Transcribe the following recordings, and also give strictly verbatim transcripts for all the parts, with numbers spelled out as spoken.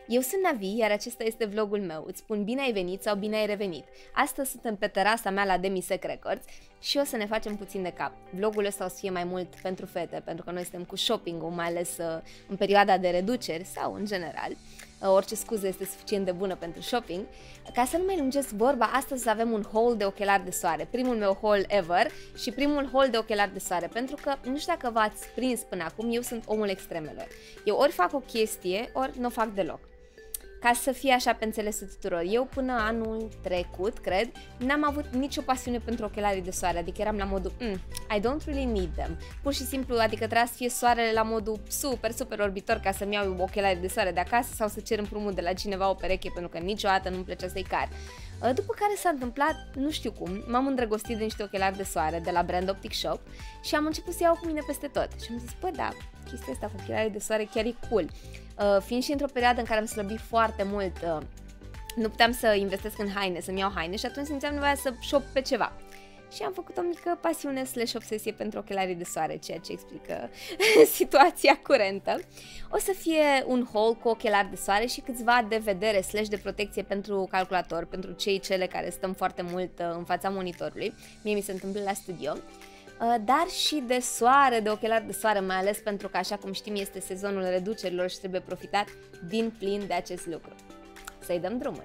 Eu sunt Navi, iar acesta este vlogul meu. Îți spun bine ai venit sau bine ai revenit. Astăzi suntem pe terasa mea la Demisec Records și o să ne facem puțin de cap. Vlogul ăsta o să fie mai mult pentru fete, pentru că noi suntem cu shopping-ul, mai ales uh, în perioada de reduceri sau în general. Uh, orice scuză este suficient de bună pentru shopping. Ca să nu mai lungesc vorba, astăzi avem un haul de ochelari de soare. Primul meu haul ever și primul haul de ochelari de soare, pentru că nu știu dacă v-ați prins până acum, eu sunt omul extremelor. Eu ori fac o chestie, ori nu o fac deloc. Ca să fie așa pe înțelesul tuturor, eu până anul trecut, cred, n-am avut nicio pasiune pentru ochelarii de soare, adică eram la modul, mm, I don't really need them. Pur și simplu, adică trebuia să fie soarele la modul super, super orbitor ca să-mi iau ochelarii de soare de acasă sau să cer împrumut de la cineva o pereche, pentru că niciodată nu-mi plăcea să-i car. După care s-a întâmplat, nu știu cum, m-am îndrăgostit de niște ochelari de soare de la Brand Optic Shop și am început să iau cu mine peste tot. Și am zis, bă, da, chestia asta cu ochelarii de soare chiar e cool. Uh, fiind și într-o perioadă în care am slăbit foarte mult, uh, nu puteam să investesc în haine, să-mi iau haine și atunci simțeam nevoia să shop pe ceva. Și am făcut o mică pasiune slash obsesie pentru ochelarii de soare, ceea ce explică situația curentă. O să fie un haul cu ochelari de soare și câțiva de vedere slash de protecție pentru calculator, pentru cei cele care stăm foarte mult uh, în fața monitorului. Mie mi se întâmplă la studio. Dar și de soare, de ochelari de soare, mai ales pentru că, așa cum știm, este sezonul reducerilor și trebuie profitat din plin de acest lucru. Să-i dăm drumul!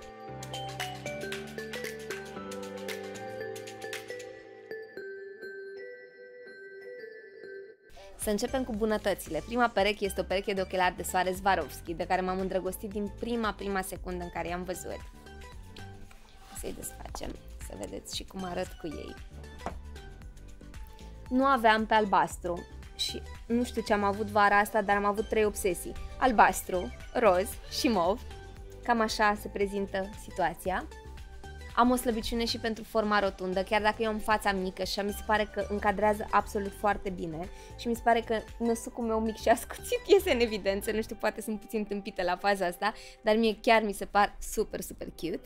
Să începem cu bunătățile. Prima pereche este o pereche de ochelari de soare Swarovski, de care m-am îndrăgostit din prima, prima secundă în care i-am văzut. Să-i desfacem, să vedeți și cum arăt cu ei. Nu aveam pe albastru și nu știu ce am avut vara asta, dar am avut trei obsesii. Albastru, roz și mov. Cam așa se prezintă situația. Am o slăbiciune și pentru forma rotundă, chiar dacă eu am fața mică și mi se pare că încadrează absolut foarte bine și mi se pare că năsucul meu mic și ascuțit iese în evidență. Nu știu, poate sunt puțin tâmpită la faza asta, dar mie chiar mi se par super, super cute.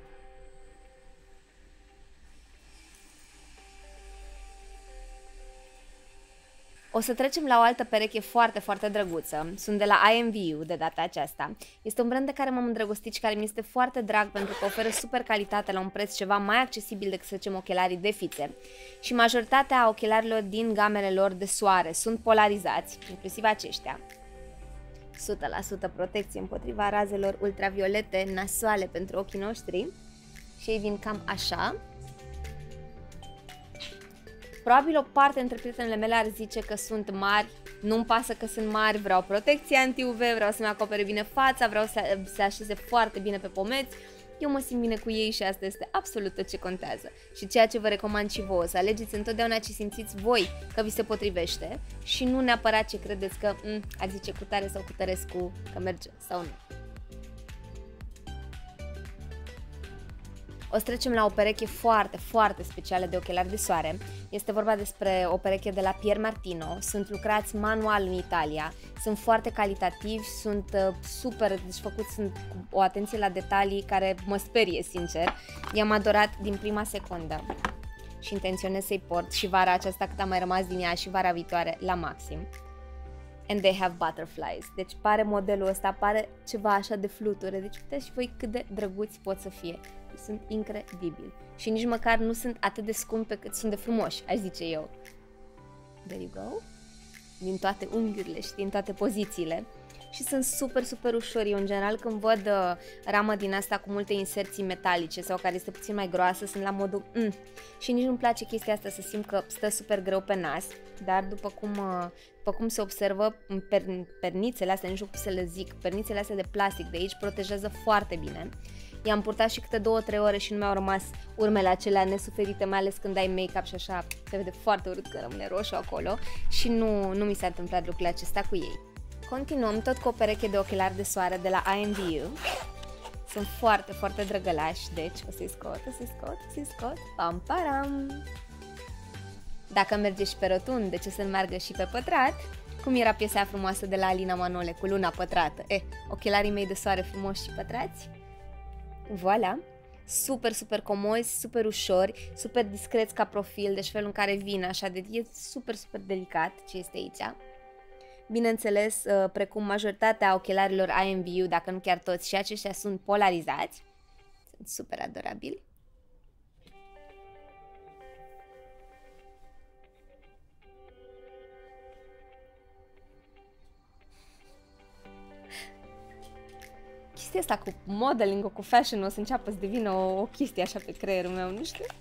O să trecem la o altă pereche foarte, foarte drăguță. Sunt de la I M V U de data aceasta. Este un brand de care m-am îndrăgostit și care mi este foarte drag pentru că oferă super calitate la un preț ceva mai accesibil decât, să zicem, ochelarii de fițe. Și majoritatea ochelarilor din gamele lor de soare sunt polarizați, inclusiv aceștia. o sută la sută protecție împotriva razelor ultraviolete nasoale pentru ochii noștri. Și ei vin cam așa. Probabil o parte dintre prietenele mele ar zice că sunt mari, nu-mi pasă că sunt mari, vreau protecție anti-U V, vreau să-mi acopere bine fața, vreau să se așeze foarte bine pe pomeți. Eu mă simt bine cu ei și asta este absolut tot ce contează. Și ceea ce vă recomand și vouă, să alegeți întotdeauna ce simțiți voi că vi se potrivește și nu neapărat ce credeți că m, ar zice cu tare sau cu tărescu că merge sau nu. O să trecem la o pereche foarte, foarte specială de ochelari de soare. Este vorba despre o pereche de la Pier Martino. Sunt lucrați manual în Italia, sunt foarte calitativi, sunt uh, super, deci făcuți sunt cu o atenție la detalii care mă sperie, sincer. I-am adorat din prima secundă și intenționez să-i port și vara aceasta cât am mai rămas din ea și vara viitoare la maxim. And they have butterflies. Deci pare modelul ăsta, pare ceva așa de fluture. Deci uitați și voi cât de drăguți pot să fie. Sunt incredibili. Și nici măcar nu sunt atât de scumpe cât sunt de frumoși, aș zice eu. There you go. Din toate unghiurile și din toate pozițiile. Și sunt super, super ușori. Eu, în general, când văd uh, ramă din asta cu multe inserții metalice sau care este puțin mai groasă, sunt la modul mm. Și nici nu-mi place chestia asta să simt că stă super greu pe nas. Dar după cum, uh, după cum se observă, per, pernițele astea, nu știu cum să le zic, pernițele astea de plastic de aici protejează foarte bine. I-am purtat și câte două, trei ore și nu mi-au rămas urmele acelea nesuferite, mai ales când ai make-up și așa, se vede foarte urât că rămâne roșu acolo și nu, nu mi s-a întâmplat lucrul acesta cu ei. Continuăm tot cu o pereche de ochelari de soare de la I M V U. Sunt foarte, foarte drăgălași, deci o să-i scot, o să-i scot, o să-i scot, pam, param! Dacă merge și pe rotund, de ce să nu meargă și pe pătrat? Cum era piesa frumoasă de la Alina Manole cu luna pătrată? Eh, ochelarii mei de soare frumoși și pătrați? Voilà! Super, super comozi, super ușori, super discreți ca profil, deci felul în care vin așa, de e super, super delicat ce este aici. Bineînțeles, uh, precum majoritatea ochelarilor I M V U, dacă nu chiar toți, și aceștia sunt polarizați. Sunt super adorabili. Chestia asta cu modeling, cu fashion o să înceapă să devină o, o chestie așa pe creierul meu, nu știu.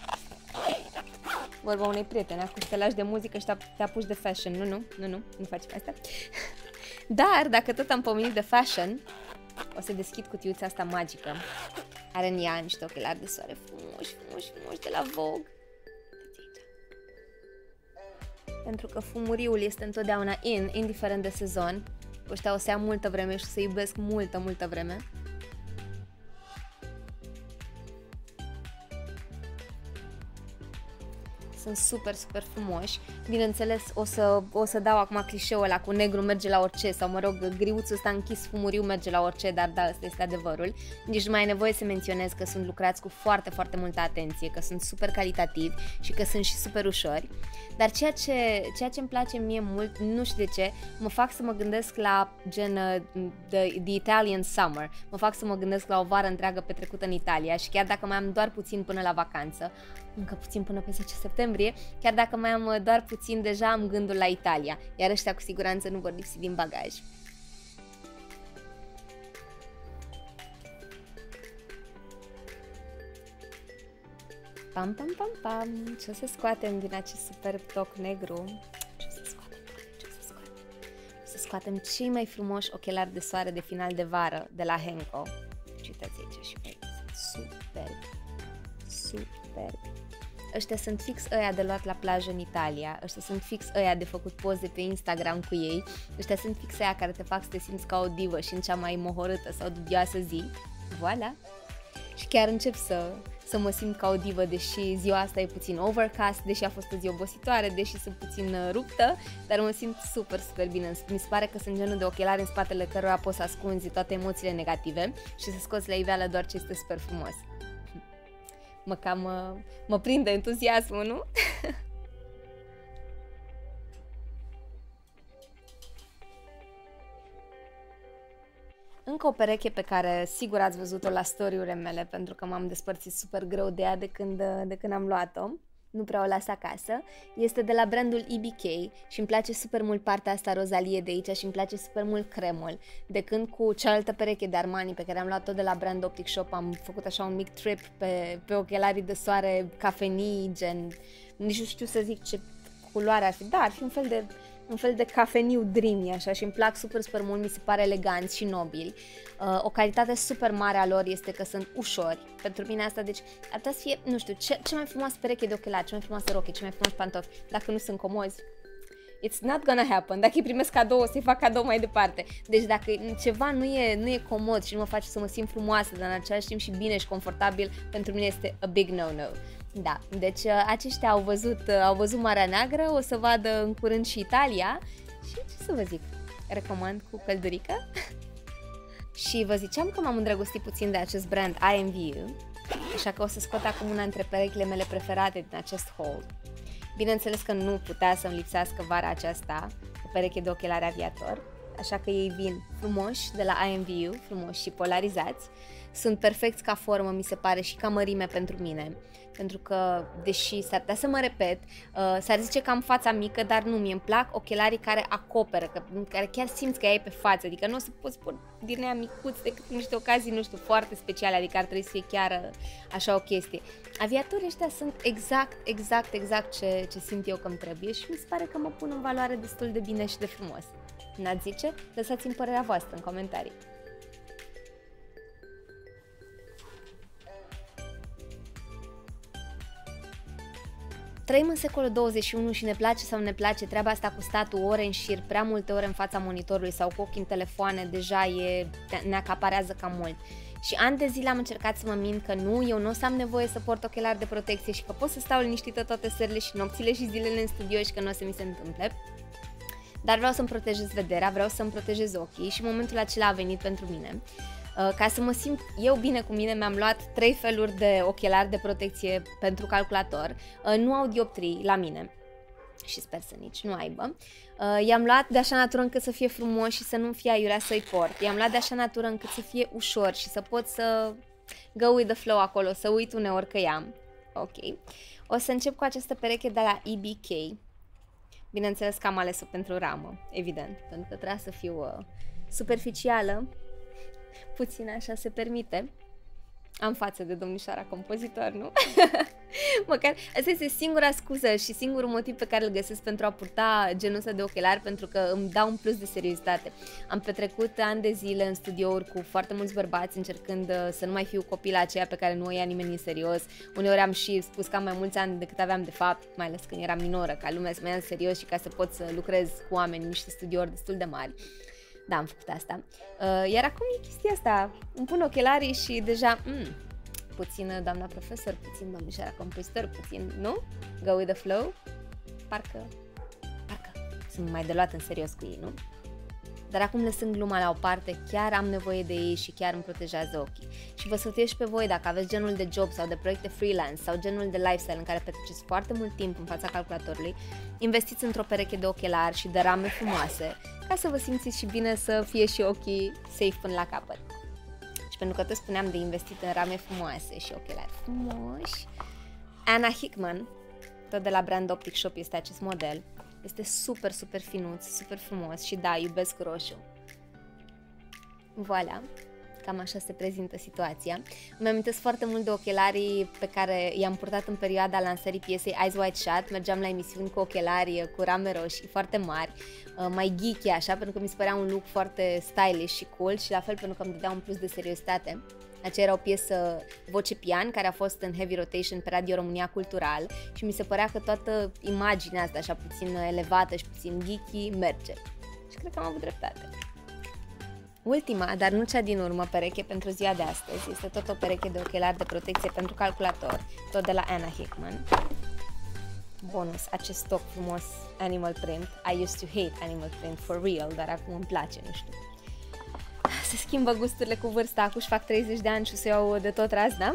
Vorba unei prietene, acum te lași de muzică și te apuci de fashion. Nu, nu, nu, nu, nu facem asta. Dar, dacă tot am pomenit de fashion, o să deschid cutiuța asta magică. Are în ea niște ochelari de soare frumoși, frumoși, frumoși de la Vogue. Pentru că fumuriul este întotdeauna in, indiferent de sezon. Ăștia o să ia multă vreme și o să iubesc multă, multă vreme. Sunt super, super frumoși. Bineînțeles, o să, o să dau acum clișeul ăla cu negru merge la orice, sau mă rog, griuțul ăsta închis fumuriu merge la orice, dar da, ăsta este adevărul. Nici nu mai e nevoie să menționez că sunt lucrați cu foarte, foarte multă atenție, că sunt super calitativi și că sunt și super ușori. Dar ceea ce, ceea ce îmi place mie mult, nu știu de ce, mă fac să mă gândesc la gen uh, the, the Italian Summer. Mă fac să mă gândesc la o vară întreagă petrecută în Italia și chiar dacă mai am doar puțin până la vacanță, încă puțin până pe zece septembrie, chiar dacă mai am doar puțin, deja am gândul la Italia, iar ăștia cu siguranță nu vor lipsi din bagaj. Pam, pam, pam, pam, ce o să scoatem din acest superb toc negru? Ce o să scoatem? Ce o să scoatem? O să scoatem cei mai frumoși ochelari de soare de final de vară de la Henko. Uitați aici și pe sunt superbi, superbi. Ăștia sunt fix ăia de luat la plajă în Italia, ăștia sunt fix ăia de făcut poze pe Instagram cu ei, ăștia sunt fix ăia care te fac să te simți ca o divă și în cea mai mohorâtă sau dubioasă zi. Voilà! Și chiar încep să, să mă simt ca o divă, deși ziua asta e puțin overcast, deși a fost o zi obositoare, deși sunt puțin ruptă, dar mă simt super, super bine. Mi se pare că sunt genul de ochelari în spatele cărora poți să ascunzi toate emoțiile negative și să scoți la iveală doar ce este super frumos. Mă cam, mă, mă prinde entuziasmul, nu? Încă o pereche pe care sigur ați văzut-o la story-urile mele, pentru că m-am despărțit super greu de ea de când, de când am luat-o. Nu prea o las acasă. Este de la brandul E B K și îmi place super mult partea asta rozalie de aici și îmi place super mult cremul. De când cu cealaltă pereche de Armani pe care am luat-o de la Brand Optic Shop am făcut așa un mic trip pe, pe ochelarii de soare cafenii, gen... Nici nu știu să zic ce culoare ar fi, da, ar fi un fel de... un fel de cafeniu dreamy, așa, și îmi plac super, super mult, mi se pare eleganți și nobili. Uh, o calitate super mare a lor este că sunt ușori. Pentru mine asta, deci, ar putea să fie, nu știu, ce, ce mai frumoasă pereche de ochelari, ce mai frumoasă roche, ce mai frumoși pantofi, dacă nu sunt comozi. It's not gonna happen. Dacă îi primesc cadou, o să-i fac cadou mai departe. Deci dacă ceva nu e, nu e comod și nu mă face să mă simt frumoasă, dar în același timp și bine și confortabil, pentru mine este a big no-no. Da, deci aceștia au văzut, au văzut Marea Neagră, o să vadă în curând și Italia și ce să vă zic, recomand cu căldurică. Și vă ziceam că m-am îndrăgostit puțin de acest brand I M V U, așa că o să scot acum una dintre perechile mele preferate din acest haul. Bineînțeles că nu putea să-mi lipsească vara aceasta o pereche de ochelari aviator, așa că ei vin frumoși de la I M V U, frumoși și polarizați. Sunt perfecți ca formă, mi se pare, și ca mărime pentru mine. Pentru că, deși s-ar putea să mă repet, uh, s-ar zice că am fața mică, dar nu, mie îmi plac ochelarii care acoperă, că, care chiar simți că ai pe față, adică nu o să poți pune din ea micuți decât în niște ocazii, nu știu, foarte speciale, adică ar trebui să fie chiar uh, așa o chestie. Aviatorii ăștia sunt exact, exact, exact ce, ce simt eu că îmi trebuie și mi se pare că mă pun în valoare destul de bine și de frumos. N-ați zice? Lăsați-mi părerea voastră în comentarii. Trăim în secolul douăzeci și unu și ne place sau ne place treaba asta cu statul ore în șir, prea multe ore în fața monitorului sau cu ochii în telefoane, deja e, ne acaparează cam mult. Și ani de zile am încercat să mă mint că nu, eu nu o să am nevoie să port ochelari de protecție și că pot să stau liniștită toate serile și nopțile și zilele în studio și că nu o să mi se întâmple. Dar vreau să-mi protejez vederea, vreau să-mi protejez ochii și momentul acela a venit pentru mine. Ca să mă simt eu bine cu mine, mi-am luat trei feluri de ochelari de protecție pentru calculator. Nu au dioptrii la mine. și sper să nici nu aibă. Uh, i-am luat de așa natură încât să fie frumos și să nu fie aiurea să-i port. I-am luat de așa natură încât să fie ușor și să pot să go with the flow acolo, să uit uneori că i-am. Ok. O să încep cu această pereche de la E B K. Bineînțeles că am ales-o pentru ramă, evident, pentru că trebuia să fiu uh, superficială. Puțin așa se permite. Am față de domnișoara compozitor, nu? Măcar, asta este singura scuză și singurul motiv pe care îl găsesc pentru a purta genul ăsta de ochelari, pentru că îmi dau un plus de seriozitate. Am petrecut ani de zile în studiouri cu foarte mulți bărbați, încercând să nu mai fiu copila aceea pe care nu o ia nimeni în serios. Uneori am și spus că am mai mulți ani decât aveam de fapt, mai ales când eram minoră, ca lumea să mă ia în serios și ca să pot să lucrez cu oameni în niște studiouri destul de mari. Da, am făcut asta. Uh, iar acum e chestia asta. Îmi pun ochelarii și deja... Mm, puțin doamna profesor, puțin domnișoara compozitor, puțin, nu? Go with the flow? Parcă... Parcă sunt mai de luat în serios cu ei, nu? Dar acum, lăsând gluma la o parte, chiar am nevoie de ei și chiar îmi protejează ochii. Și vă sfătuiesc și pe voi, dacă aveți genul de job sau de proiecte freelance sau genul de lifestyle în care petreceți foarte mult timp în fața calculatorului, investiți într-o pereche de ochelari și de rame frumoase, ca să vă simțiți și bine, să fie și ochii safe până la capăt. Și pentru că tot spuneam de investit în rame frumoase și ochelari frumoși, Anna Hickman, tot de la Brand Optic Shop este acest model. Este super, super finuț, super frumos și da, iubesc roșu. Voilà, cam așa se prezintă situația. Îmi amintesc foarte mult de ochelarii pe care i-am purtat în perioada lansării piesei Eyes Wide Shut. Mergeam la emisiuni cu ochelari cu rame roșii foarte mari, mai geeky așa, pentru că mi se părea un look foarte stylish și cool și la fel pentru că îmi dădea un plus de seriozitate. Aceea era o piesă voce pian care a fost în heavy rotation pe Radio România Cultural și mi se părea că toată imaginea asta așa puțin elevată și puțin geeky merge. Și cred că am avut dreptate. Ultima, dar nu cea din urmă, pereche pentru ziua de astăzi este tot o pereche de ochelari de protecție pentru calculator, tot de la Anna Hickman. Bonus, acest stoc frumos animal print. I used to hate animal print for real, dar acum îmi place, nu știu. Se schimbă gusturile cu vârsta, acum își fac treizeci de ani și o să iau de tot razna.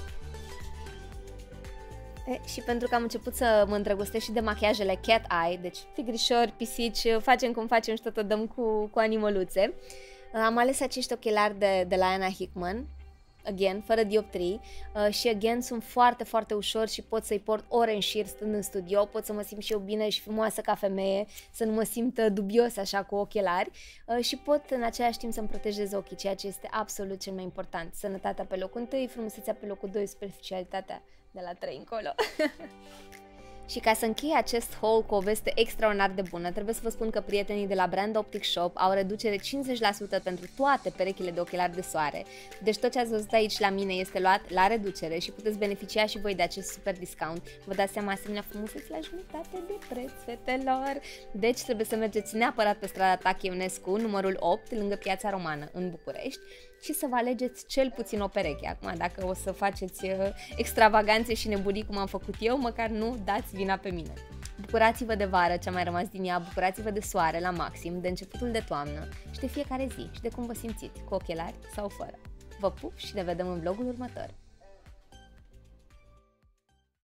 E, și pentru că am început să mă îndrăgostesc și de machiajele cat eye, deci tigrișori, pisici, facem cum facem și tot o dăm cu, cu animăluțe, am ales acești ochelari de, de la Anna Hickman, again, fără dioptrii, uh, și again sunt foarte, foarte ușor și pot să-i port ore în șir stând în studio, pot să mă simt și eu bine și frumoasă ca femeie, să nu mă simt dubios așa cu ochelari uh, și pot în același timp să-mi protejez ochii, ceea ce este absolut cel mai important. Sănătatea pe locul întâi, frumusețea pe locul doi, superficialitatea de la trei încolo. Și ca să închei acest haul cu o veste extraordinar de bună, trebuie să vă spun că prietenii de la Brand Optic Shop au reducere cincizeci la sută pentru toate perechile de ochelari de soare. Deci tot ce ați văzut aici la mine este luat la reducere și puteți beneficia și voi de acest super discount. Vă dați seama, asemenea frumuseți la jumătate de preț, fetelor! Deci trebuie să mergeți neapărat pe strada Tache Ionescu, numărul opt, lângă Piața Romană, în București, și să vă alegeți cel puțin o pereche. Acum, dacă o să faceți uh, extravaganțe și nebunii cum am făcut eu, măcar nu dați vina pe mine. Bucurați-vă de vară, ce-a mai rămas din ea, bucurați-vă de soare la maxim, de începutul de toamnă și de fiecare zi și de cum vă simțiți, cu ochelari sau fără. Vă pup și ne vedem în vlogul următor.